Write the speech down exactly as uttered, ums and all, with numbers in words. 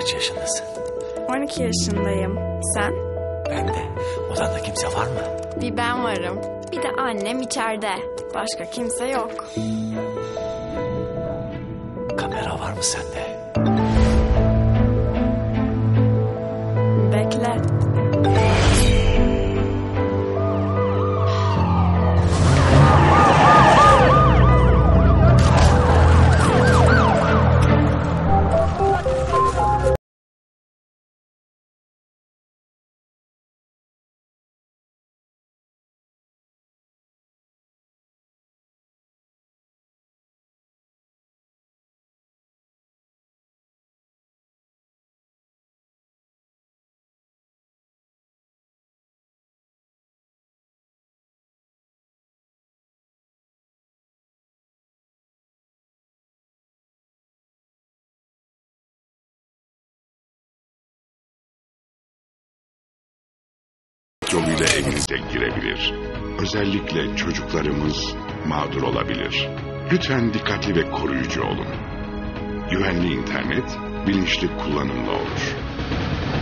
Kaç yaşındasın? on iki yaşındayım. Sen? Ben de. Odanda kimse var mı? Bir ben varım. Bir de annem içeride. Başka kimse yok. Kamera var mı sende? Bekle. Yoluyla evinize girebilir. Özellikle çocuklarımız mağdur olabilir. Lütfen dikkatli ve koruyucu olun. Güvenli internet, bilinçli kullanımla olur.